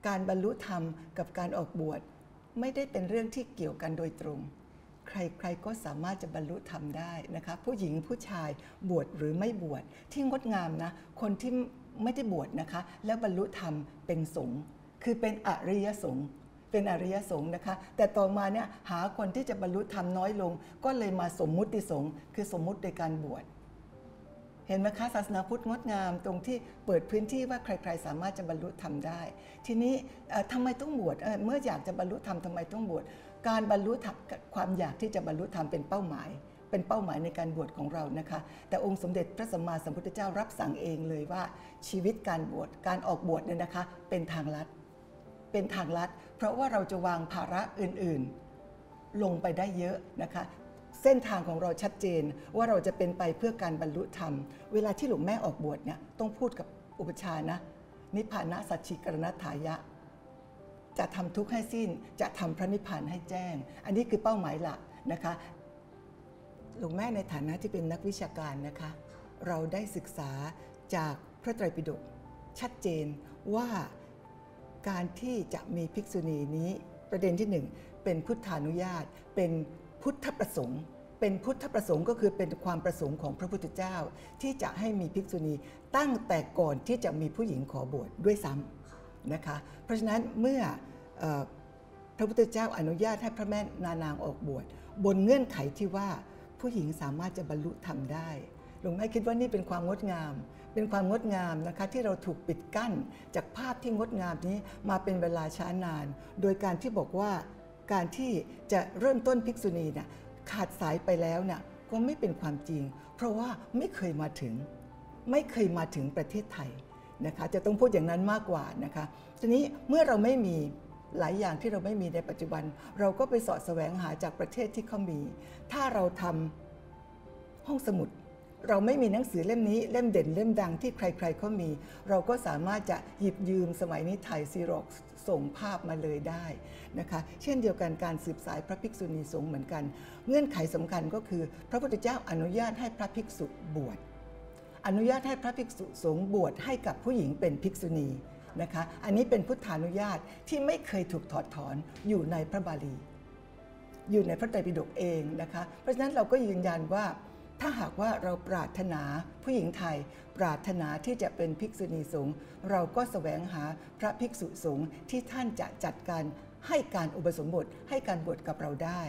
การบรรลุธรรมกับการออกบวชไม่ได้เป็นเรื่องที่เกี่ยวกันโดยตรงใครๆก็สามารถจะบรรลุธรรมได้นะคะผู้หญิงผู้ชายบวชหรือไม่บวชที่งดงามนะคนที่ไม่ได้บวชนะคะแล้วบรรลุธรรมเป็นสงฆ์คือเป็นอริยสงฆ์เป็นอริยสงฆ์นะคะแต่ต่อมาเนี่ยหาคนที่จะบรรลุธรรมน้อยลงก็เลยมาสมมุติสงฆ์คือสมมุติโดยการบวชเห็นไหมคะศาสนาพุทธงดงามตรงที่เปิดพื้นที่ว่าใครๆสามารถจะบรรลุธรรมได้ทีนี้ทำไมต้องบวชเมื่ออยากจะบรรลุธรรมทำไมต้องบวชการบรรลุธรรมความอยากที่จะบรรลุธรรมเป็นเป้าหมายในการบวชของเรานะคะแต่องค์สมเด็จพระสัมมาสัมพุทธเจ้ารับสั่งเองเลยว่าชีวิตการบวชการออกบวชเนี่ยนะคะเป็นทางลัดเพราะว่าเราจะวางภาระอื่นๆลงไปได้เยอะนะคะเส้นทางของเราชัดเจนว่าเราจะเป็นไปเพื่อการบรรลุธรรมเวลาที่หลวงแม่ออกบวชเนี่ยต้องพูดกับอุปชานะนิพพานะสัจฉิกรณัฏฐายะจะทำทุกข์ให้สิ้นจะทำพระนิพพานให้แจ้งอันนี้คือเป้าหมายหลักนะคะหลวงแม่ในฐานะที่เป็นนักวิชาการนะคะเราได้ศึกษาจากพระไตรปิฎกชัดเจนว่าการที่จะมีภิกษุณีนี้ประเด็นที่หนึ่งเป็นพุทธานุญาตเป็นพุทธประสงค์เป็นพุทธประสงค์ก็คือเป็นความประสงค์ของพระพุทธเจ้าที่จะให้มีภิกษุณีตั้งแต่ก่อนที่จะมีผู้หญิงขอบวชด้วยซ้ำนะคะเพราะฉะนั้นเมื่อพระพุทธเจ้าอนุญาตให้พระแม่นานางออกบวชบนเงื่อนไขที่ว่าผู้หญิงสามารถจะบรรลุธรรมได้หลวงแม่คิดว่านี่เป็นความงดงามนะคะที่เราถูกปิดกั้นจากภาพที่งดงามนี้มาเป็นเวลาช้านานโดยการที่บอกว่าการที่จะเริ่มต้นภิกษุณีเนี่ยขาดสายไปแล้วเนี่ยก็ไม่เป็นความจริงเพราะว่าไม่เคยมาถึงประเทศไทยนะคะจะต้องพูดอย่างนั้นมากกว่านะคะทีนี้เมื่อเราไม่มีหลายอย่างที่เราไม่มีในปัจจุบันเราก็ไปเสาะแสวงหาจากประเทศที่เขามีถ้าเราทำห้องสมุดเราไม่มีหนังสือเล่มนี้เล่มเด่นเล่มดังที่ใครๆเขามีเราก็สามารถจะหยิบยืมสมัยนี้ถ่ายซีร็อกส่งภาพมาเลยได้นะคะเช่นเดียวกันการสืบสายพระภิกษุณีสงฆ์เหมือนกันเงื่อนไขสำคัญก็คือพระพุทธเจ้าอนุญาตให้พระภิกษุบวชอนุญาตให้พระภิกษุสงฆ์บวชให้กับผู้หญิงเป็นภิกษุณีนะคะอันนี้เป็นพุทธานุญาตที่ไม่เคยถูกถอดถอนอยู่ในพระบาลีอยู่ในพระไตรปิฎกเองนะคะเพราะฉะนั้นเราก็ยืนยันว่าถ้าหากว่าเราปรารถนาผู้หญิงไทยปรารถนาที่จะเป็นภิกษุณีสงฆ์เราก็แสวงหาพระภิกษุสงฆ์ที่ท่านจะจัดการให้การอุปสมบทให้การบวชกับเราได้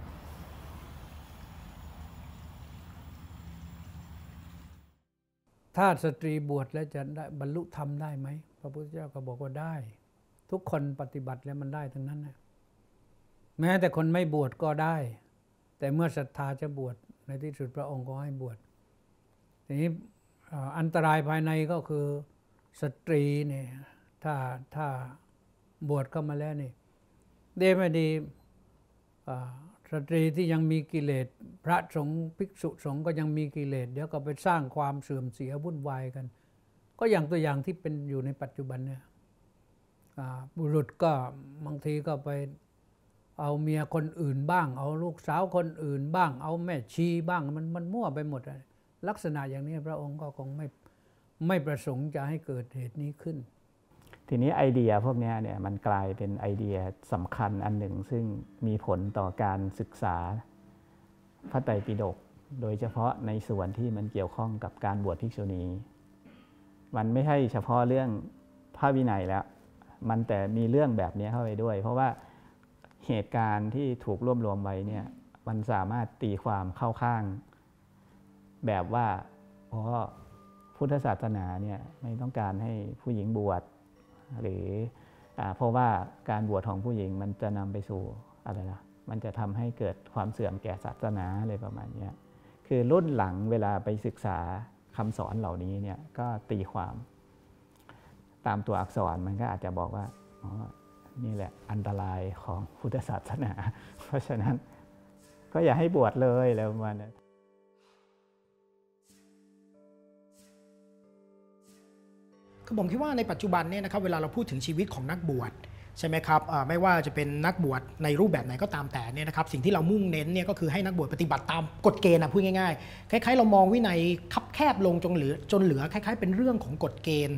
ถ้าสตรีบวชแล้วจะได้บรรลุธรรมได้ไหมพระพุทธเจ้าก็บอกว่าได้ทุกคนปฏิบัติแล้วมันได้ทั้งนั้นนะแม้แต่คนไม่บวชก็ได้แต่เมื่อศรัทธาจะบวชในที่สุดพระองค์ก็ให้บวชทีนี้อันตรายภายในก็คือสตรีเนี่ยถ้าบวชเข้ามาแล้วนี่ดีไม่ดีสตรีที่ยังมีกิเลสพระสงฆ์ภิกษุสงฆ์ก็ยังมีกิเลสเดี๋ยวก็ไปสร้างความเสื่อมเสียวุ่นวายกันก็อย่างตัวอย่างที่เป็นอยู่ในปัจจุบันเนี่ยบุรุษก็บางทีก็ไปเอาเมียคนอื่นบ้างเอาลูกสาวคนอื่นบ้างเอาแม่ชีบ้างมันมั่วไปหมดลักษณะอย่างนี้พระองค์ก็คงไม่ประสงค์จะให้เกิดเหตุนี้ขึ้นทีนี้ไอเดียพวกนี้เนี่ยมันกลายเป็นไอเดียสำคัญอันหนึ่งซึ่งมีผลต่อการศึกษาพระไตรปิฎกโดยเฉพาะในส่วนที่มันเกี่ยวข้องกับการบวชภิกษุณีมันไม่ใช่เฉพาะเรื่องพระวินัยแล้วมันแต่มีเรื่องแบบนี้เข้าไปด้วยเพราะว่าเหตุการณ์ที่ถูกรวบรวมไว้เนี่ยมันสามารถตีความเข้าข้างแบบว่าเพราะพุทธศาสนาเนี่ยไม่ต้องการให้ผู้หญิงบวชหรือเพราะว่าการบวชของผู้หญิงมันจะนำไปสู่อะไรล่ะมันจะทำให้เกิดความเสื่อมแก่ศาสนาอะไรประมาณนี้คือรุ่นหลังเวลาไปศึกษาคำสอนเหล่านี้เนี่ยก็ตีความตามตัวอักษรมันก็อาจจะบอกว่าอ๋อนี่แหละอันตรายของพุทธศาสนาเพราะฉะนั้นก็อย่าให้บวชเลยแล้วประมาณนั้นคือผมคิดว่าในปัจจุบันเนี่ยนะครับเวลาเราพูดถึงชีวิตของนักบวชใช่ไหมครับไม่ว่าจะเป็นนักบวชในรูปแบบไหนก็ตามแต่เนี่ยนะครับสิ่งที่เรามุ่งเน้นเนี่ยก็คือให้นักบวชปฏิบัติตามกฎเกณฑ์พูดง่ายๆคล้ายๆเรามองวินัยคับแคบลงจนเหลือคล้ายๆเป็นเรื่องของกฎเกณฑ์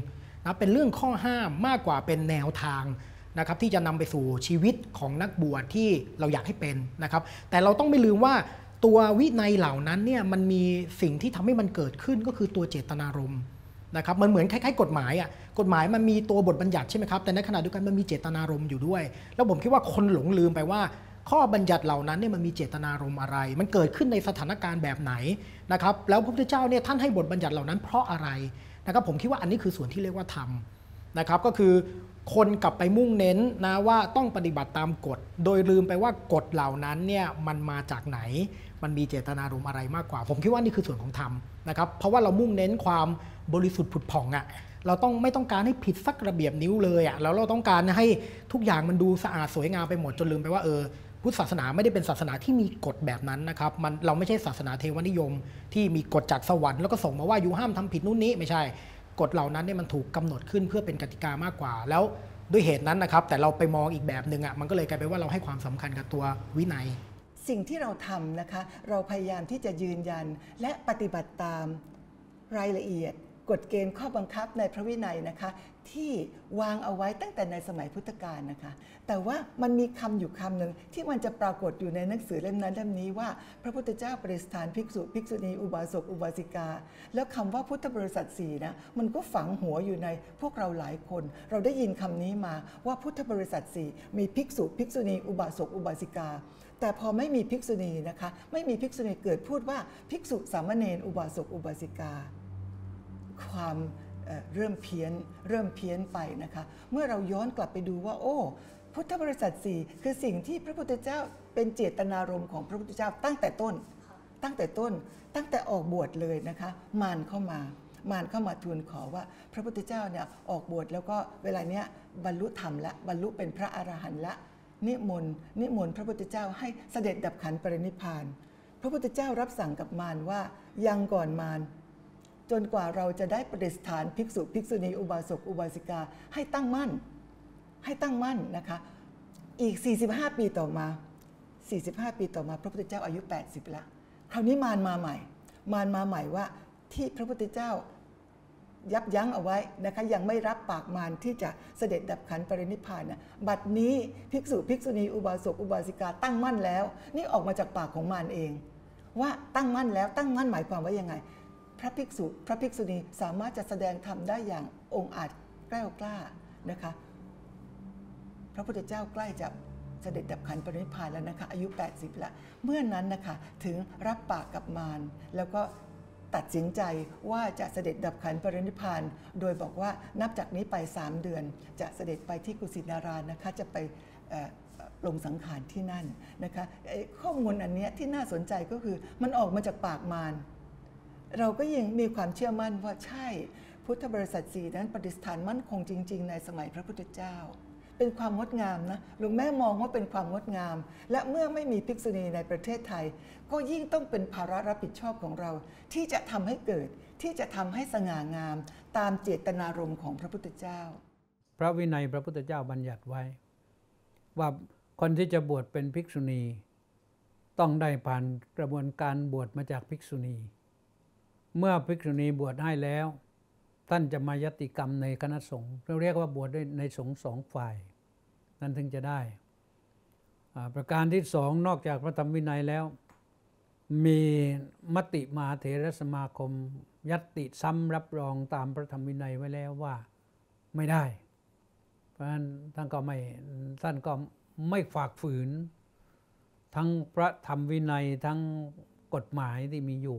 นะเป็นเรื่องข้อห้ามมากกว่าเป็นแนวทางนะครับที่จะนำไปสู่ชีวิตของนักบวชที่เราอยากให้เป็นนะครับแต่เราต้องไม่ลืมว่าตัววินัยเหล่านั้นเนี่ยมันมีสิ่งที่ทำให้มันเกิดขึ้นก็คือตัวเจตนารมณ์นะครับมันเหมือนคล้ายๆกฎหมายกฎหมายมันมีตัวบทบัญญัติใช่ไหมครับแต่ในขณะเดียวกันมันมีเจตนารมณ์อยู่ด้วยแล้วผมคิดว่าคนหลงลืมไปว่าข้อบัญญัติเหล่านั้นเนี่ยมันมีเจตนารมณ์อะไรมันเกิดขึ้นในสถานการณ์แบบไหนนะครับแล้วพระพุทธเจ้าเนี่ยท่านให้บทบัญญัติเหล่านั้นเพราะอะไรนะครับผมคิดว่าอันนี้คือส่วนที่เรียกว่าธรรมนะครับก็คือคนกลับไปมุ่งเน้นนะว่าต้องปฏิบัติตามกฎโดยลืมไปว่ากฎเหล่านั้นเนี่ยมันมาจากไหนมันมีเจตนารมณ์อะไรมากกว่าผมคิดว่านี่คือส่วนของธรรมนะครับเพราะว่าเรามุ่งเน้นความบริสุทธิ์ผุดผ่องเราไม่ต้องการให้ผิดสักระเบียบนิ้วเลยแล้วเราต้องการให้ทุกอย่างมันดูสะอาดสวยงามไปหมดจนลืมไปว่าพุทธศาสนาไม่ได้เป็นศาสนาที่มีกฎแบบนั้นนะครับเราไม่ใช่ศาสนาเทวนิยมที่มีกฎจากสวรรค์แล้วก็ส่งมาว่าอยู่ห้ามทำผิดนู่นนี้ไม่ใช่กฎเหล่านั้นเนี่ยมันถูกกำหนดขึ้นเพื่อเป็นกติกามากกว่าแล้วด้วยเหตุนั้นนะครับแต่เราไปมองอีกแบบหนึ่งมันก็เลยกลายเป็นว่าเราให้ความสำคัญกับตัววินัยสิ่งที่เราทำนะคะเราพยายามที่จะยืนยันและปฏิบัติตามรายละเอียดกฎเกณฑ์ข้อบังคับในพระวินัยนะคะที่วางเอาไว้ตั้งแต่ในสมัยพุทธกาลนะคะแต่ว่ามันมีคำอยู่คำหนึ่งที่มันจะปรากฏอยู่ในหนังสือเล่มนั้นเล่มนี้ว่าพระพุทธเจ้าประดิษฐานภิกษุภิกษุณีอุบาสกอุบาสิกาแล้วคำว่าพุทธบริษัทสี่นะมันก็ฝังหัวอยู่ในพวกเราหลายคนเราได้ยินคำนี้มาว่าพุทธบริษัทสี่มีภิกษุภิกษุณีอุบาสกอุบาสิกาแต่พอไม่มีภิกษุณีนะคะไม่มีภิกษุณีเกิดพูดว่าภิกษุสามเณรอุบาสกอุบาสิกาความเริ่มเพี้ยนไปนะคะเมื่อเราย้อนกลับไปดูว่าโอ้พุทธบริษัทสี่คือสิ่งที่พระพุทธเจ้าเป็นเจตนารมณ์ของพระพุทธเจ้าตั้งแต่ต้นตั้งแต่ออกบวชเลยนะคะมารเข้ามาทูลขอว่าพระพุทธเจ้าเนี่ยออกบวชแล้วก็เวลาเนี้ยบรรลุธรรมละบรรลุเป็นพระอรหันต์ละนิมนต์พระพุทธเจ้าให้เสด็จดับขันธ์ปรินิพพานพระพุทธเจ้ารับสั่งกับมารว่ายังก่อนมารจนกว่าเราจะได้ประดิษฐานภิกษุภิกษุณีอุบาสกอุบาสิกาให้ตั้งมั่นนะคะอีก45 ปีต่อมาพระพุทธเจ้าอายุ80แล้วคราวนี้มารมาใหม่ว่าที่พระพุทธเจ้ายับยั้งเอาไว้นะคะยังไม่รับปากมารที่จะเสด็จดับขันธ์ปรินิพพานนะบัดนี้ภิกษุภิกษุณีอุบาสกอุบาสิกาตั้งมั่นแล้วนี่ออกมาจากปากของมารเองว่าตั้งมั่นแล้วตั้งมั่นหมายความว่ายังไงพระภิกษุพระภิกษุณีสามารถจะแสดงธรรมได้อย่างองอาจแกล้วกล้านะคะพระพุทธเจ้าใกล้จะเสด็จดับขันธ์ปรินิพพานแล้วนะคะอายุ80แล้วเมื่อนั้นนะคะถึงรับปากกับมารแล้วก็ตัดสินใจว่าจะเสด็จดับขันธ์ปรินิพพานโดยบอกว่านับจากนี้ไป3 เดือนจะเสด็จไปที่กุสินารานะคะจะไปลงสังขารที่นั่นนะคะข้อมูลอันนี้ที่น่าสนใจก็คือมันออกมาจากปากมารเราก็ยังมีความเชื่อมั่นว่าใช่พุทธบริษัทสี่นั้นประดิษฐานมั่นคงจริงๆในสมัยพระพุทธเจ้าเป็นความงดงามนะหลวงแม่มองว่าเป็นความงดงามและเมื่อไม่มีภิกษุณีในประเทศไทยก็ยิ่งต้องเป็นภาระรับผิดชอบของเราที่จะทำให้เกิดที่จะทำให้สง่างามตามเจตนารมณ์ของพระพุทธเจ้าพระวินัยพระพุทธเจ้าบัญญัติไว้ว่าคนที่จะบวชเป็นภิกษุณีต้องได้ผ่านกระบวนการบวชมาจากภิกษุณีเมื่อภิกษุณีบวชให้แล้วท่านจะมายติกรรมในคณะสงฆ์เราเรียกว่าบวชในสงฆ์2 ฝ่ายนั่นถึงจะได้ประการที่2นอกจากพระธรรมวินัยแล้วมีมติมหาเถรสมาคมยัตติซ้ำรับรองตามพระธรรมวินัยไว้แล้วว่าไม่ได้เพราะฉะนั้นท่านก็ไม่ฝากฝืนทั้งพระธรรมวินัยทั้งกฎหมายที่มีอยู่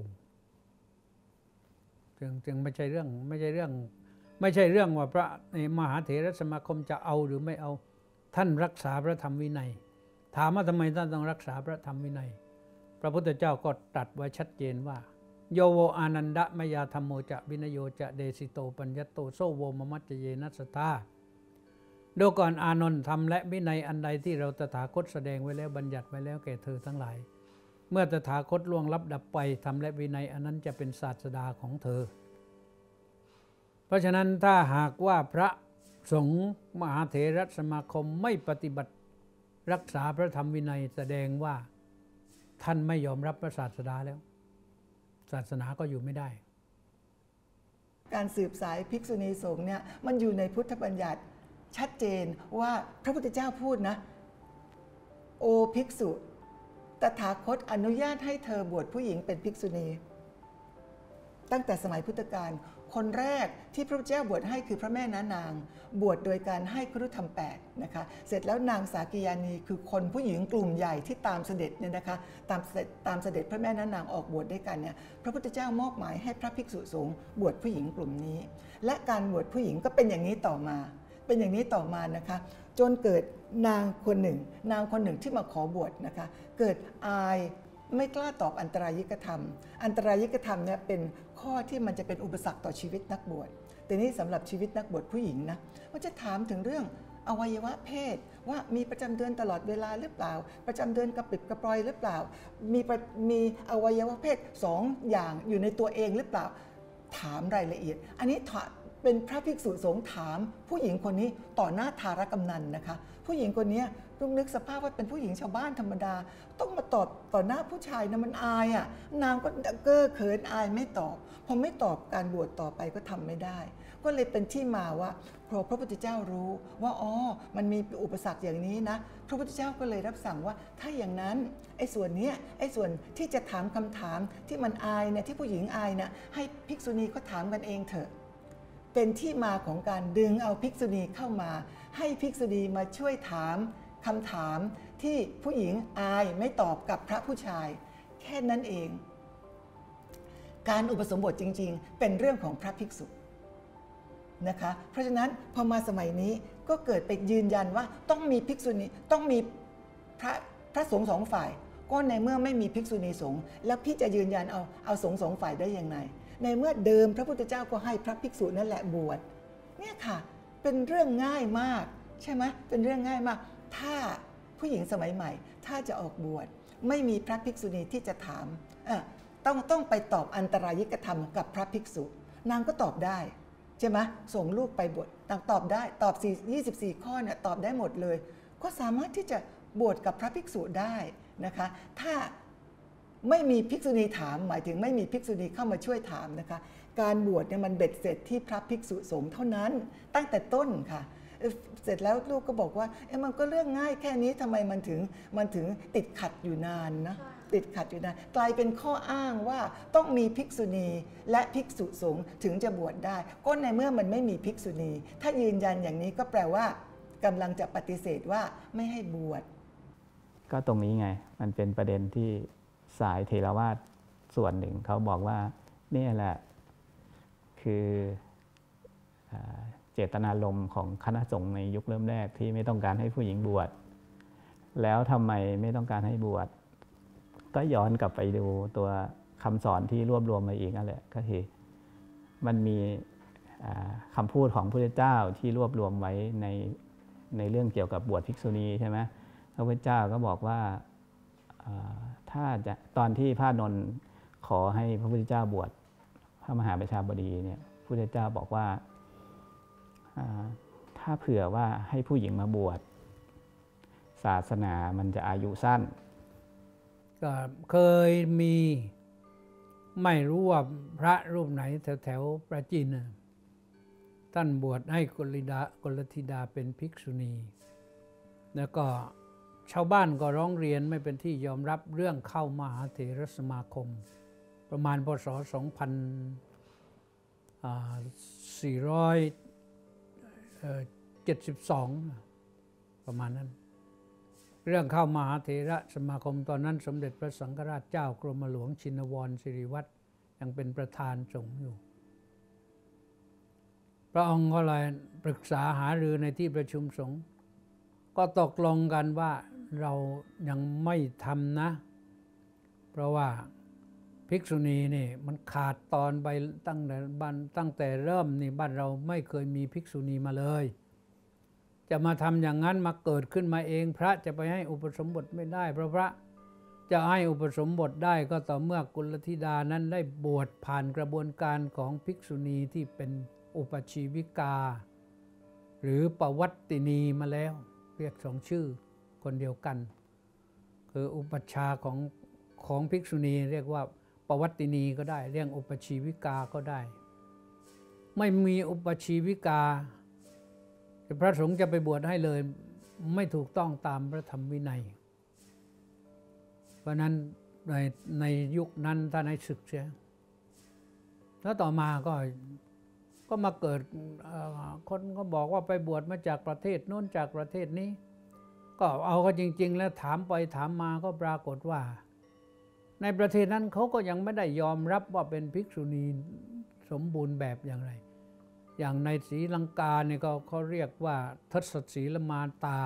จึงไม่ใช่เรื่องว่าพระมหาเถรสมาคมจะเอาหรือไม่เอาท่านรักษาพระธรรมวินัยถามว่าทำไมท่านต้องรักษาพระธรรมวินัยพระพุทธเจ้าก็ตรัสไว้ชัดเจนว่าโยโวอานันดะมยาธรรมโมจะวินโยจะเดสิโตปัญญโตโซโวมมัจเจเยนัสสทาดูก่อนอานนท์ธรรมและวินัยอันใดที่เราตถาคตแสดงไว้แล้วบัญญัติไว้แล้วแก่เธอทั้งหลายเมื่อตถาคตล่วงลับดับไปธรรมและวินัยอันนั้นจะเป็นศาสดาของเธอเพราะฉะนั้นถ้าหากว่าพระสงฆ์มหาเถรสมาคมไม่ปฏิบัติรักษาพระธรรมวินัยแสดงว่าท่านไม่ยอมรับพระศาสดาแล้วศาสนาก็อยู่ไม่ได้การสืบสายภิกษุณีสงฆ์เนี่ยมันอยู่ในพุทธบัญญัติชัดเจนว่าพระพุทธเจ้าพูดนะโอภิกษุตถาคตอนุญาตให้เธอบวชผู้หญิงเป็นภิกษุณีตั้งแต่สมัยพุทธกาลคนแรกที่พระพุทธเจ้าบวชให้คือพระแม่นานางบวชโดยการให้ครุธรรม8นะคะเสร็จแล้วนางสากิยานีคือคนผู้หญิงกลุ่มใหญ่ที่ตามเสด็จเนี่ยนะคะตามเสด็จพระแม่นางออกบวชด้วยกันเนี่ยพระพุทธเจ้ามอบหมายให้พระภิกษุสงฆ์บวชผู้หญิงกลุ่มนี้และการบวชผู้หญิงก็เป็นอย่างนี้ต่อมานะคะจนเกิดนางคนหนึ่งที่มาขอบวชนะคะเกิดอายไม่กล้าตอบอันตรายิกธรรมเนี่ยเป็นข้อที่มันจะเป็นอุปสรรคต่อชีวิตนักบวชแต่นี่สำหรับชีวิตนักบวชผู้หญิงนะว่าจะถามถึงเรื่องอวัยวะเพศว่ามีประจำเดือนตลอดเวลาหรือเปล่าประจำเดือนกระปิบกระปรอยหรือเปล่ามีอวัยวะเพศ2 อย่างอยู่ในตัวเองหรือเปล่าถามรายละเอียดอันนี้เป็นพระภิกษุสงฆ์ถามผู้หญิงคนนี้ต่อหน้าทารกำนันนะคะผู้หญิงคนนี้ต้องนึกสภาพว่าเป็นผู้หญิงชาวบ้านธรรมดาต้องมาตอบต่อหน้าผู้ชายนะมันอายอ่ะนางก็เก้อเขินอายไม่ตอบพอไม่ตอบการบวชต่อไปก็ทำไม่ได้ก็เลยเป็นที่มาว่าพระพุทธเจ้ารู้ว่าอ๋อมันมีอุปสรรคอย่างนี้นะพระพุทธเจ้าก็เลยรับสั่งว่าถ้าอย่างนั้นไอ้ส่วนที่จะถามคำถามที่มันอายเนี่ยที่ผู้หญิงอายเนี่ยให้ภิกษุณีเขาถามกันเองเถอะเป็นที่มาของการดึงเอาภิกษุณีเข้ามาให้ภิกษุณีมาช่วยถามคำถามที่ผู้หญิงอายไม่ตอบกับพระผู้ชายแค่นั้นเองการอุปสมบทจริงๆเป็นเรื่องของพระภิกษุนะคะเพราะฉะนั้นพอมาสมัยนี้ก็เกิดไปยืนยันว่าต้องมีภิกษุณีต้องมีพระสงฆ์2 ฝ่ายก็ในเมื่อไม่มีภิกษุณีสงฆ์แล้วพี่จะยืนยันเอาสงฆ์2 ฝ่ายได้ยังไงในเมื่อเดิมพระพุทธเจ้าก็ให้พระภิกษุนั่นแหละบวชเนี่ยค่ะเป็นเรื่องง่ายมากใช่ไหมเป็นเรื่องง่ายมากถ้าผู้หญิงสมัยใหม่ถ้าจะออกบวชไม่มีพระภิกษุณีที่จะถามต้องไปตอบอันตรายิกธรรมกับพระภิกษุนางก็ตอบได้ใช่ไหมส่งลูกไปบวชนางตอบได้ตอบ24 ข้อเนี่ยตอบได้หมดเลยก็สามารถที่จะบวชกับพระภิกษุได้นะคะถ้าไม่มีภิกษุณีถามหมายถึงไม่มีภิกษุณีเข้ามาช่วยถามนะคะการบวชเนี่ยมันเบ็ดเสร็จที่พระภิกษุสงฆ์เท่านั้นตั้งแต่ต้นค่ะเสร็จแล้วลูกก็บอกว่ามันก็เรื่องง่ายแค่นี้ทำไมมันถึงติดขัดอยู่นานนะติดขัดอยู่นานกลายเป็นข้ออ้างว่าต้องมีภิกษุณีและภิกษุสงฆ์ถึงจะบวชได้ก็ในเมื่อมันไม่มีภิกษุณีถ้ายืนยันอย่างนี้ก็แปลว่ากำลังจะปฏิเสธว่าไม่ให้บวชก็ตรงนี้ไงมันเป็นประเด็นที่สายเถรวาทส่วนหนึ่งเขาบอกว่านี่แหละคือเจตนารมณ์ของคณะสงฆ์ในยุคเริ่มแรกที่ไม่ต้องการให้ผู้หญิงบวชแล้วทำไมไม่ต้องการให้บวชก็ย้อนกลับไปดูตัวคำสอนที่รวบรวมมาอีกนั่นแหละก็คือมันมีคำพูดของพระพุทธเจ้าที่รวบรวมไว้ในเรื่องเกี่ยวกับบวชภิกษุณีใช่ไหมพระพุทธเจ้าก็บอกว่าถ้าจะตอนที่พระนนท์ขอให้พระพุทธเจ้าบวชพระมหาประชาบดีเนี่ยพระพุทธเจ้าบอกว่าถ้าเผื่อว่าให้ผู้หญิงมาบวชศาสนามันจะอายุสั้นก็เคยมีไม่รู้ว่าพระรูปไหนแถวปราจีนท่านบวชให้กลธิดาเป็นภิกษุณีแล้วก็ชาวบ้านก็ร้องเรียนไม่เป็นที่ยอมรับเรื่องเข้ามหาเถรสมาคมประมาณพศ 2472 ประมาณนั้นเรื่องเข้ามหาเถรสมาคมตอนนั้นสมเด็จพระสังฆราชเจ้ากรมหลวงชินวรสิริวัฒน์ยังเป็นประธานสงฆ์อยู่พระองค์ก็เลยปรึกษาหารือในที่ประชุมสงฆ์ก็ตกลงกันว่าเรายังไม่ทำนะเพราะว่าภิกษุณีนี่มันขาดตอนไปตั้งแต่เริ่มนี่บ้านเราไม่เคยมีภิกษุณีมาเลยจะมาทำอย่างนั้นมาเกิดขึ้นมาเองพระจะไปให้อุปสมบทไม่ได้เพราะพระจะให้อุปสมบทได้ก็ต่อเมื่อกุลธิดานั้นได้บวชผ่านกระบวนการของภิกษุณีที่เป็นอุปชีวิกาหรือปวัตตินีมาแล้วเรียก2 ชื่อคนเดียวกันคืออุปัชฌาย์ของภิกษุณีเรียกว่าปวัตตินีก็ได้เรียกอุปชีวิกาก็ได้ไม่มีอุปชีวิกาพระสงฆ์จะไปบวชให้เลยไม่ถูกต้องตามพระธรรมวินัยเพราะนั้นในยุคนั้นท่านให้ศึกเสียแล้วต่อมาก็มาเกิดคนก็บอกว่าไปบวชมาจากประเทศโน้นจากประเทศนี้ก็เอาก็จริงๆแล้วถามไปถามมาก็ปรากฏว่าในประเทศนั้นเขาก็ยังไม่ได้ยอมรับว่าเป็นภิกษุณีสมบูรณ์แบบอย่างไรอย่างในศรีลังกาเนี่ยก็เขาเรียกว่าทศศีลมาตา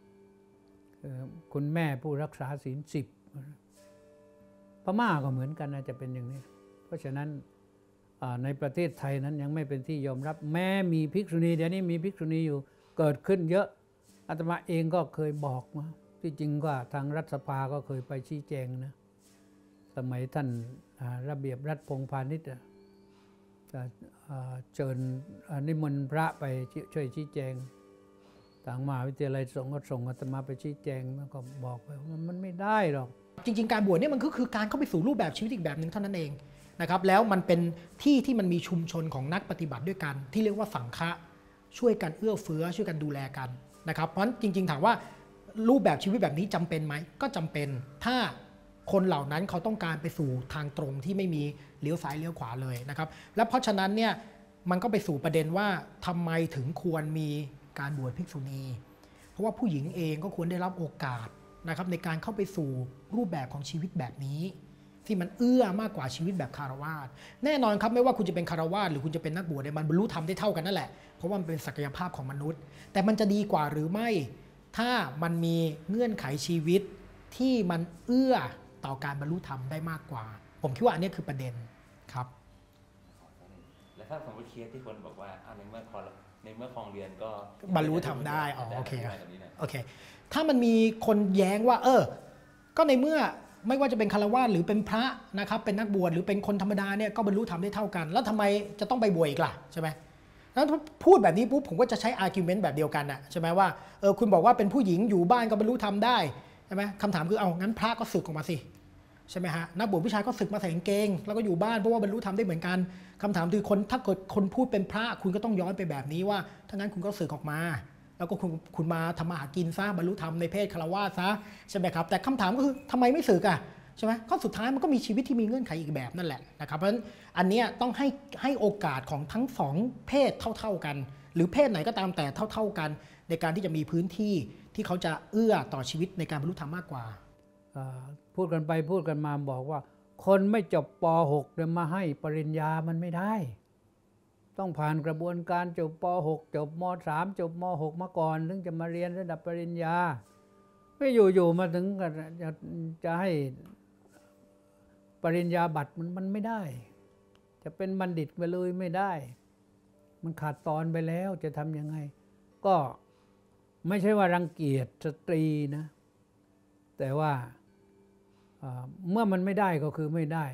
คุณแม่ผู้รักษาศีล10พม่าก็เหมือนกันนะจะเป็นอย่างนี้เพราะฉะนั้นในประเทศไทยนั้นยังไม่เป็นที่ยอมรับแม้มีภิกษุณีเดี๋ยวนี้มีภิกษุณีอยู่เกิดขึ้นเยอะอาตมาเองก็เคยบอกมาที่จริงก็ทางรัฐสภาก็เคยไปชี้แจงนะสมัยท่านระเบียบรัฐพงษ์พาณิชย์จะเชิญนิมนต์พระไปช่วยชี้แจงทางมหาวิทยาลัยสงฆ์ก็ส่งอาตมาไปชี้แจงแล้วก็บอกไปว่ามันไม่ได้หรอกจริงๆการบวชเนี่ยมันก็คือการเข้าไปสู่รูปแบบชีวิตอีกแบบหนึ่งเท่านั้นเองนะครับแล้วมันเป็นที่ที่มันมีชุมชนของนักปฏิบัติด้วยกันที่เรียกว่าสังฆะช่วยกันเอื้อเฟื้อช่วยกันดูแลกันนะครับเพราะฉะนั้นจริงๆถามว่ารูปแบบชีวิตแบบนี้จำเป็นไหมก็จำเป็นถ้าคนเหล่านั้นเขาต้องการไปสู่ทางตรงที่ไม่มีเลี้ยวซ้ายเลี้ยวขวาเลยนะครับและเพราะฉะนั้นเนี่ยมันก็ไปสู่ประเด็นว่าทำไมถึงควรมีการบวชภิกษุณีเพราะว่าผู้หญิงเองก็ควรได้รับโอกาสนะครับในการเข้าไปสู่รูปแบบของชีวิตแบบนี้ที่มันเอื้อมากกว่าชีวิตแบบคฤหัสถ์แน่นอนครับไม่ว่าคุณจะเป็นคฤหัสถ์หรือคุณจะเป็นนักบวชเนี่ยมันบรรลุธรรมได้เท่ากันนั่นแหละเพราะว่ามันเป็นศักยภาพของมนุษย์แต่มันจะดีกว่าหรือไม่ถ้ามันมีเงื่อนไขชีวิตที่มันเอื้อต่อการบรรลุธรรมได้มากกว่าผมคิดว่าอันนี้คือประเด็นครับแล้วถ้าสมมติเคสที่คนบอกว่าในเมื่อคลองเรียนก็บรรลุธรรมได้โอเคโอเคถ้ามันมีคนแย้งว่าก็ในเมื่อไม่ว่าจะเป็นฆราวาสหรือเป็นพระนะครับเป็นนักบวชหรือเป็นคนธรรมดาเนี่ยก็บรรลุธรรมได้เท่ากันแล้วทำไมจะต้องไปบวชอีกล่ะใช่ไหมแล้วพูดแบบนี้ปุ๊บผมก็จะใช้อาร์กิวเมนต์แบบเดียวกันใช่ไหมว่าคุณบอกว่าเป็นผู้หญิงอยู่บ้านก็บรรลุธรรมได้ใช่ไหมคำถามคืองั้นพระก็สึกออกมาสิใช่ไหมฮะนักบวชผู้ชายก็สึกมาใส่กางเกงแล้วก็อยู่บ้านเพราะว่าบรรลุธรรมได้เหมือนกันคำถามคือถ้าเกิดคนพูดเป็นพระคุณก็ต้องย้อนไปแบบนี้ว่าถ้างั้นคุณก็สึกออกมาแล้วก็คุณมาทำมาหากินซะบรรลุธรรมในเพศฆราวาสซะใช่ไหมครับแต่คำถามก็คือทำไมไม่สึกใช่ไหมข้อสุดท้ายมันก็มีชีวิตที่มีเงื่อนไขอีกแบบนั่นแหละนะครับเพราะฉะนั้นอันนี้ต้องให้โอกาสของทั้งสองเพศเท่ากันหรือเพศไหนก็ตามแต่เท่ากันในการที่จะมีพื้นที่ที่เขาจะเอื้อต่อชีวิตในการบรรลุธรรมมากกว่าพูดกันไปพูดกันมาบอกว่าคนไม่จบป .6 เลยมาให้ปริญญามันไม่ได้ต้องผ่านกระบวนการจบป .6 จบม .3 จบม .6 มาก่อนถึงจะมาเรียนระดับปริญญาไม่อยู่มาถึงจะให้ปริญญาบัตรมันไม่ได้จะเป็นบัณฑิตไปเลยไม่ได้มันขาดตอนไปแล้วจะทำยังไงก็ไม่ใช่ว่ารังเกียจสตรีนะแต่ว่าเมื่อมันไม่ได้ก็คือไม่ได้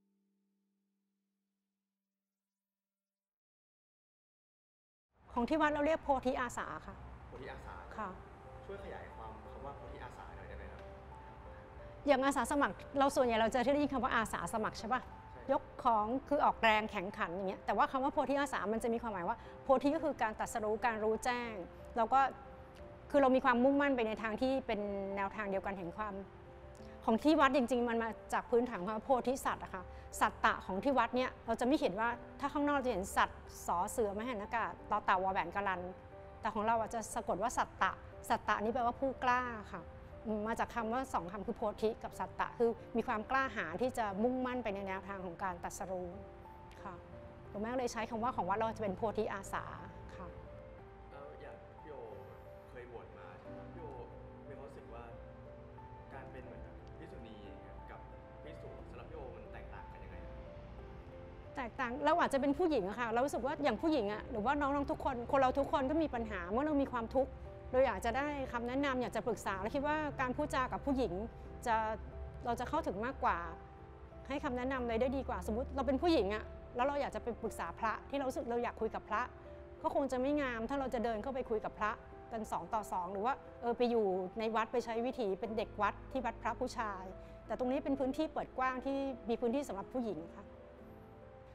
ของที่วัดเราเรียกโพธิอาสาค่ะโพธิอาสาค่ะช่วยขยายความคำว่าโพธิอาสาหน่อยได้ไหมครับอย่างอาสาสมัครเราส่วนใหญ่เราจะได้ยินคำว่าอาสาสมัครใช่ป่ะยกของคือออกแรงแข่งขันอย่างเงี้ยแต่ว่าคำว่าโพธิอาสามันจะมีความหมายว่าโพธิก็คือการตรัสรู้การรู้แจ้งแล้วก็คือเรามีความมุ่งมั่นไปในทางที่เป็นแนวทางเดียวกันแห่งความของที่วัดจริงๆมันมาจากพื้นฐานของโพธิสัตว์อะค่ะสัตตะของที่วัดเนี่ยเราจะไม่เห็นว่าถ้าข้างนอกจะเห็นสัตว์สอเสือมหันากาศต่อเต่าวอแหวนกะลันแต่ของเราจะสะกดว่าสัตตะสัตตะนี้แปลว่าผู้กล้าค่ะมาจากคำว่า2คำคือโพธิกับสัตตะคือมีความกล้าหาญที่จะมุ่งมั่นไปในแนวทางของการตรัสรู้ค่ะหลวงแม่เลยใช้คำว่าของวัดเราจะเป็นโพธิอาสาค่ะแล้วอย่างพี่โอเคยบวชมาใช่ไหมพี่โอมีความรู้สึกว่าการเป็นเหมือนภิกษุณีกับภิกษุสำหรับพี่โอมันแตกต่างกันยังไงแตกต่างเราอาจจะเป็นผู้หญิงอะค่ะเรารู้สึกว่าอย่างผู้หญิงอะหรือว่าน้องๆทุกคนเราทุกคนก็มีปัญหาเมื่อเรามีความทุกข์เราอยากจะได้คำแนะนำอยากจะปรึกษาและคิดว่าการพูดจากับผู้หญิงเราจะเข้าถึงมากกว่าให้คำแนะนำเลยได้ดีกว่าสมมติเราเป็นผู้หญิงอะแล้วเราอยากจะไปปรึกษาพระที่เรารู้สึกเราอยากคุยกับพระก็คงจะไม่งามถ้าเราจะเดินเข้าไปคุยกับพระกัน2 ต่อ 2หรือว่าไปอยู่ในวัดไปใช้วิถีเป็นเด็กวัดที่วัดพระผู้ชายแต่ตรงนี้เป็นพื้นที่เปิดกว้างที่มีพื้นที่สำหรับผู้หญิงค่ะ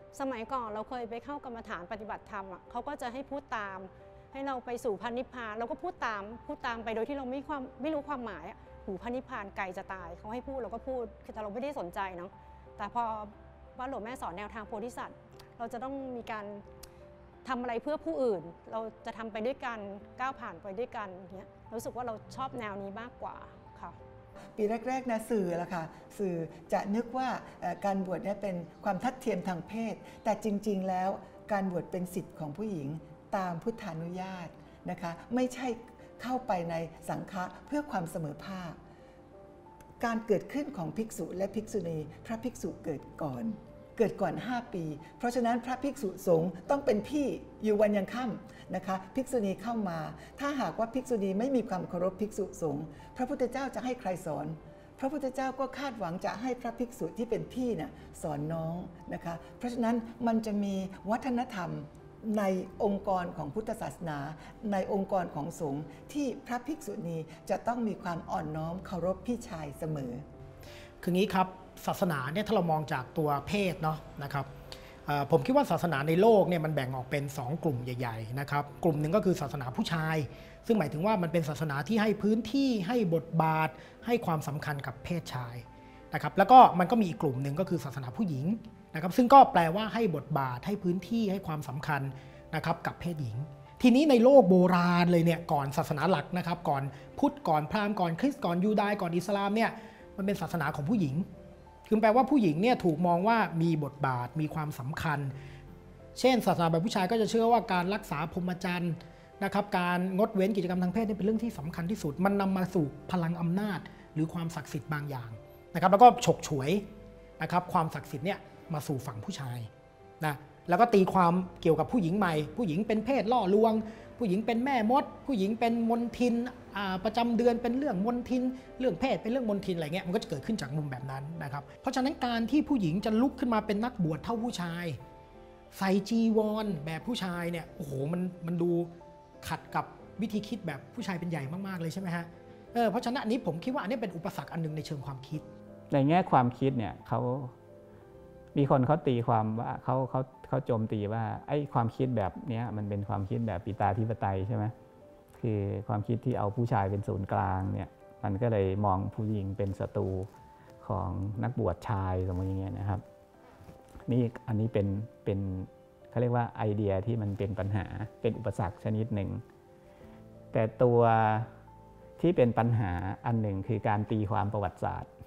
สมัยก่อนเราเคยไปเข้ากรรมฐานปฏิบัติธรรมอ่ะเขาก็จะให้พูดตามให้เราไปสู่พันนิพพานเราก็พูดตามไปโดยที่เราไม่รู้ความหมายหูพันนิพพานไกลจะตายเขาให้พูดเราก็พูดแต่เราไม่ได้สนใจเนาะแต่พอว่าหลวงแม่สอนแนวทางโพธิสัตว์เราจะต้องมีการทำอะไรเพื่อผู้อื่นเราจะทำไปด้วยกันก้าวผ่านไปด้วยกันอย่างเงี้ยรู้สึกว่าเราชอบแนวนี้มากกว่าค่ะปีแรกๆนะสื่อละค่ะสื่อจะนึกว่าการบวชเนี่ยเป็นความทัดเทียมทางเพศแต่จริงๆแล้วการบวชเป็นสิทธิ์ของผู้หญิงตามพุทธานุญาตนะคะไม่ใช่เข้าไปในสังฆะเพื่อความเสมอภาคการเกิดขึ้นของภิกษุและภิกษุณีพระภิกษุเกิดก่อน5 ปีเพราะฉะนั้นพระภิกษุสงฆ์ต้องเป็นพี่อยู่วันยังค่ำนะคะภิกษุณีเข้ามาถ้าหากว่าภิกษุณีไม่มีความเคารพภิกษุสงฆ์พระพุทธเจ้าจะให้ใครสอนพระพุทธเจ้าก็คาดหวังจะให้พระภิกษุที่เป็นพี่น่ะสอนน้องนะคะเพราะฉะนั้นมันจะมีวัฒนธรรมในองค์กรของพุทธศาสนาในองค์กรของสงฆ์ที่พระภิกษุณีจะต้องมีความอ่อนน้อมเคารพพี่ชายเสมอคืองี้ครับศาสนาเนี่ยถ้าเรามองจากตัวเพศเนาะนะครับผมคิดว่าศาสนาในโลกเนี่ยมันแบ่งออกเป็น2 กลุ่มใหญ่ๆนะครับกลุ่มหนึ่งก็คือศาสนาผู้ชายซึ่งหมายถึงว่ามันเป็นศาสนาที่ให้พื้นที่ให้บทบาทให้ความสำคัญกับเพศชายนะครับแล้วก็มันก็มีอีกกลุ่มหนึ่งก็คือศาสนาผู้หญิงนะครับซึ่งก็แปลว่าให้บทบาทให้พื้นที่ให้ความสำคัญนะครับกับเพศหญิงทีนี้ในโลกโบราณเลยเนี่ยก่อนศาสนาหลักนะครับก่อนพุทธก่อนพราหมณ์ก่อนคริสต์ก่อนยูดายก่อนอิสลามเนี่ยมันเป็นศาสนาของผู้หญิงคือแปลว่าผู้หญิงเนี่ยถูกมองว่ามีบทบาทมีความสำคัญเช่นศาสนาแบบผู้ชายก็จะเชื่อว่าการรักษาพรหมจรรย์นะครับการงดเว้นกิจกรรมทางเพศนี่เป็นเรื่องที่สำคัญที่สุดมันนำมาสู่พลังอำนาจหรือความศักดิ์สิทธิ์บางอย่างนะครับแล้วก็ฉกฉวยนะครับความศักดิ์สิทธิ์เนี่ยมาสู่ฝั่งผู้ชายนะแล้วก็ตีความเกี่ยวกับผู้หญิงใหม่ผู้หญิงเป็นเพศล่อลวงผู้หญิงเป็นแม่มดผู้หญิงเป็นมนทินประจำเดือนเป็นเรื่องมนทินเรื่องเพศเป็นเรื่องมนทินอะไรเงี้ยมันก็จะเกิดขึ้นจากมุมแบบนั้นนะครับเพราะฉะนั้นการที่ผู้หญิงจะลุกขึ้นมาเป็นนักบวชเท่าผู้ชายใส่จีวรแบบผู้ชายเนี่ยโอ้โหมันดูขัดกับวิธีคิดแบบผู้ชายเป็นใหญ่มากๆเลยใช่ไหมฮะเพราะฉะนั้นอันนี้ผมคิดว่าอันนี้เป็นอุปสรรคอันนึงในเชิงความคิดในแง่ความคิดเนี่ยเขามีคนเขาตีความว่าเขาโจมตีว่าไอ้ความคิดแบบนี้มันเป็นความคิดแบบปิตาธิปไตยใช่ไหมคือความคิดที่เอาผู้ชายเป็นศูนย์กลางเนี่ยมันก็เลยมองผู้หญิงเป็นศัตรูของนักบวชชายสมมติอย่างเงี้ยนะครับนี่อันนี้เป็นเขาเรียกว่าไอเดียที่มันเป็นปัญหาเป็นอุปสรรคชนิดหนึ่งแต่ตัวที่เป็นปัญหาอันหนึ่งคือการตีความประวัติศาสตร์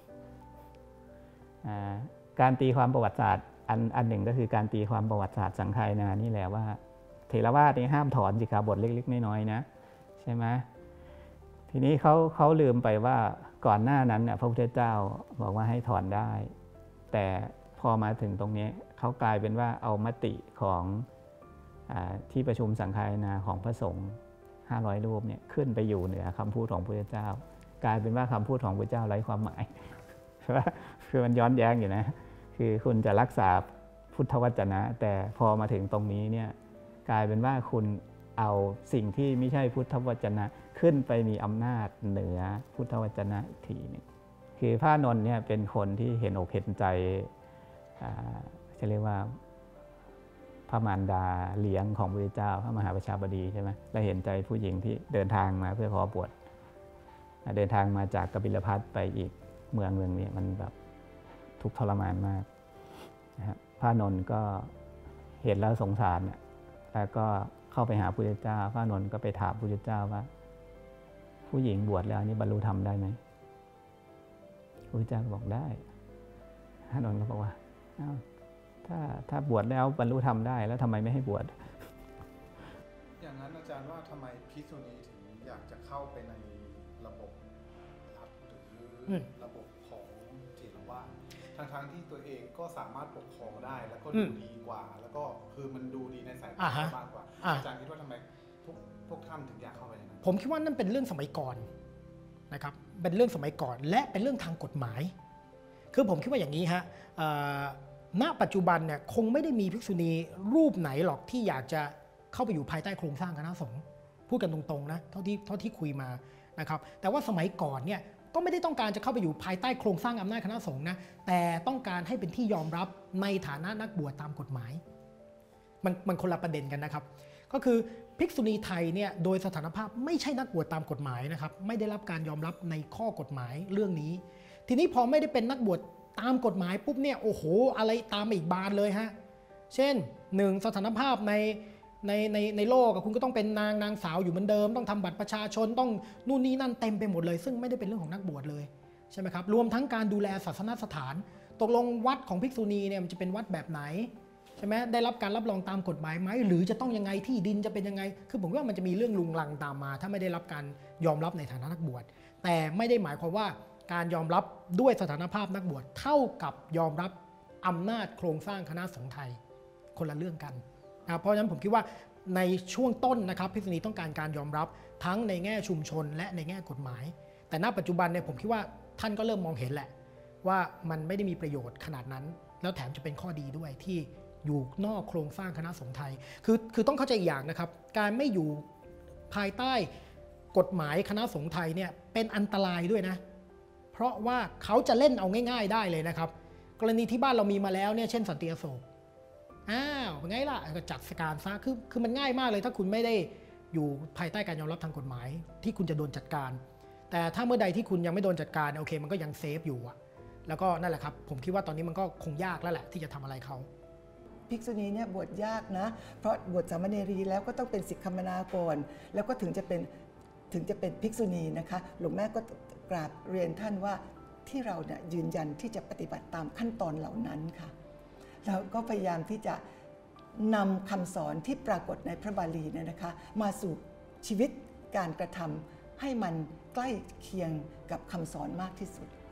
การตีความประวัติศาสตร์อันหนึ่งก็คือการตีความประวัติศาสตร์สังคายนานี่แหละว่าเถรวาทนี่ห้ามถอนสิกขาบทเล็กๆน้อยๆนะใช่ไหมทีนี้เขาลืมไปว่าก่อนหน้านั้นเนี่ยพระพุทธเจ้าบอกว่าให้ถอนได้แต่พอมาถึงตรงนี้เขากลายเป็นว่าเอามติของที่ประชุมสังคายนาของพระสงฆ์500 รูปเนี่ยขึ้นไปอยู่เหนือคำพูดของพระพุทธเจ้ากลายเป็นว่าคำพูดของพระพุทธเจ้าไร้ความหมายคือมันย้อนแย้งอยู่นะคือคุณจะรักษาพุทธวจนะแต่พอมาถึงตรงนี้เนี่ยกลายเป็นว่าคุณเอาสิ่งที่ไม่ใช่พุทธวจนะขึ้นไปมีอำนาจเหนือพุทธวจนะอีกทีนึงคือพระนนท์เนี่ยเป็นคนที่เห็นอกเห็นใจจะเรียกว่าพระมารดาเลี้ยงของพระพุทธเจ้าพระมหาประชาบดีใช่ไหมและเห็นใจผู้หญิงที่เดินทางมาเพื่อขอบวชเดินทางมาจากกบิลพัสไปอีกเมืองนึงเนี่ยมันแบบทุกข์ทรมานมากนะครับพระนนท์ก็เห็นแล้วสงสารแล้วก็เข้าไปหาพระพุทธเจ้าพระนนท์ก็ไปถามพระพุทธเจ้าว่าผู้หญิงบวชแล้วนี่บรรลุธรรมได้ไหมพระพุทธเจ้าบอกได้พระนนท์ก็บอกว่าถ้าบวชแล้วบรรลุธรรมได้แล้วทำไมไม่ให้บวชอย่างนั้นอาจารย์ว่าทำไมภิกษุณีถึงอยากจะเข้าไปในระบบรัฐหรือระบบของเถรวาททั้งที่ตัวเองก็สามารถปกครองได้แล้วก็ดูดีกว่าแล้วก็คือมันดูดีในสายตามากกว่าอาจารย์คิดว่าทำไมพวกท่านถึงอยากเข้าไปในนั้นผมคิดว่านั่นเป็นเรื่องสมัยก่อนนะครับเป็นเรื่องสมัยก่อนและเป็นเรื่องทางกฎหมายคือผมคิดว่าอย่างนี้ฮะณปัจจุบันเนี่ยคงไม่ได้มีภิกษุณีรูปไหนหรอกที่อยากจะเข้าไปอยู่ภายใต้โครงสร้างคณะสงฆ์พูดกันตรงๆนะเท่าที่คุยมานะครับแต่ว่าสมัยก่อนเนี่ยก็ไม่ได้ต้องการจะเข้าไปอยู่ภายใต้โครงสร้างอำนาจคณะสงฆ์นะแต่ต้องการให้เป็นที่ยอมรับในฐานะนักบวชตามกฎหมายมันคนละประเด็นกันนะครับก็คือภิกษุณีไทยเนี่ยโดยสถานภาพไม่ใช่นักบวชตามกฎหมายนะครับไม่ได้รับการยอมรับในข้อกฎหมายเรื่องนี้ทีนี้พอไม่ได้เป็นนักบวชตามกฎหมายปุ๊บเนี่ยโอ้โหอะไรตามมาอีกบานเลยฮะเช่น1สถานภาพในโลกคุณก็ต้องเป็นนางสาวอยู่เหมือนเดิมต้องทำบัตรประชาชนต้องนู่นนี่นั่นเต็มไปหมดเลยซึ่งไม่ได้เป็นเรื่องของนักบวชเลยใช่ไหมครับรวมทั้งการดูแลศาสนสถานตกลงวัดของภิกษุณีเนี่ยมันจะเป็นวัดแบบไหนใช่ไหมได้รับการรับรองตามกฎหมายไหมหรือจะต้องยังไงที่ดินจะเป็นยังไงคือผมว่ามันจะมีเรื่องลุงลังตามมาถ้าไม่ได้รับการยอมรับในฐานะนักบวชแต่ไม่ได้หมายความว่าการยอมรับด้วยสถานภาพนักบวชเท่ากับยอมรับอำนาจโครงสร้างคณะสงฆ์ไทยคนละเรื่องกันนะเพราะฉะนั้นผมคิดว่าในช่วงต้นนะครับภิกษุณีต้องการการยอมรับทั้งในแง่ชุมชนและในแง่กฎหมายแต่ณปัจจุบันเนี่ยผมคิดว่าท่านก็เริ่มมองเห็นแหละว่ามันไม่ได้มีประโยชน์ขนาดนั้นแล้วแถมจะเป็นข้อดีด้วยที่อยู่นอกโครงสร้างคณะสงฆ์ไทยคือต้องเข้าใจอีกอย่างนะครับการไม่อยู่ภายใต้กฎหมายคณะสงฆ์ไทยเนี่ยเป็นอันตรายด้วยนะเพราะว่าเขาจะเล่นเอาง่ายๆได้เลยนะครับกรณีที่บ้านเรามีมาแล้วเนี่ยเช่นสันติอโศกเป็นไงล่ะก็จัดการซะคือมันง่ายมากเลยถ้าคุณไม่ได้อยู่ภายใต้การยอมรับทางกฎหมายที่คุณจะโดนจัดการแต่ถ้าเมื่อใดที่คุณยังไม่โดนจัดการโอเคมันก็ยังเซฟอยู่อะแล้วก็นั่นแหละครับผมคิดว่าตอนนี้มันก็คงยากแล้วแหละที่จะทำอะไรเขาภิกษุณีเนี่ยบวชยากนะเพราะบวชสามเณรีแล้วก็ต้องเป็นศิกขมนาก่อนแล้วก็ถึงจะเป็นภิกษุณีนะคะหลวงแม่ก็กราบเรียนท่านว่าที่เราเนี่ยยืนยันที่จะปฏิบัติตามขั้นตอนเหล่านั้นค่ะแล้วก็พยายามที่จะนำคำสอนที่ปรากฏในพระบาลีเนี่ยนะคะมาสู่ชีวิตการกระทำให้มันใกล้เคียงกับคำสอนมากที่สุด